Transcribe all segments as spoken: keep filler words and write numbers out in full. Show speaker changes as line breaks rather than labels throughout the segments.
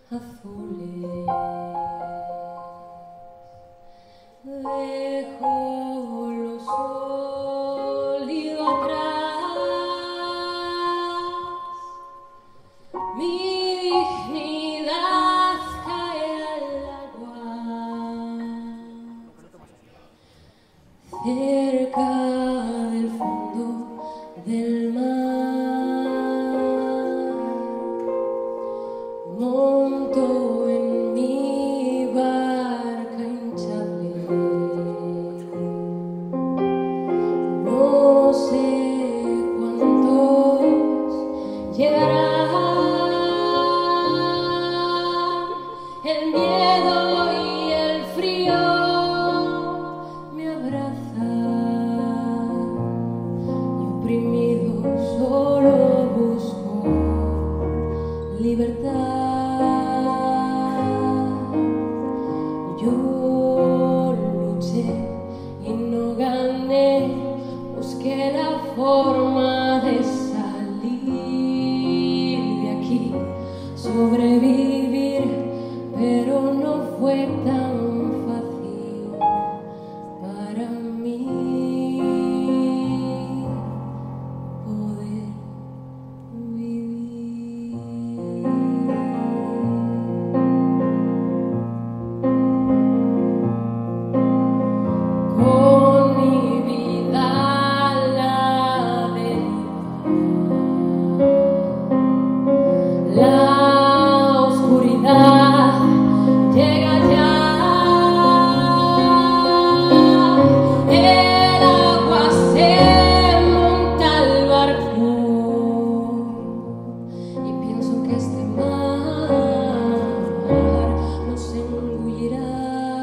azules. Dejo lo sólido atrás, mi dignidad cae al agua, cerca del fondo del mar. Monto en mi barca hinchable, no sé cuántos llegarán. El miedo y el frío me abrazan y oprimido solo busco libertad. Yo luché y no gané, busqué la forma de salir de aquí, sobrevivir, pero no fue tan fácil para mí poder vivir. Con mi vida a la deriva, la oscuridad llega ya, el agua se monta al barco y pienso que este mar nos engullirá.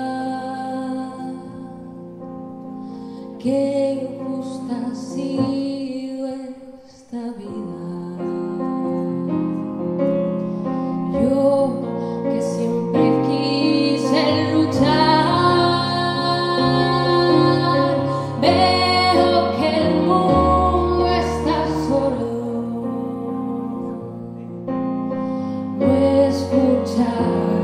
Qué injusta ha sido esta vida. Yo que siempre quise luchar, veo que el mundo está sordo. No escuchar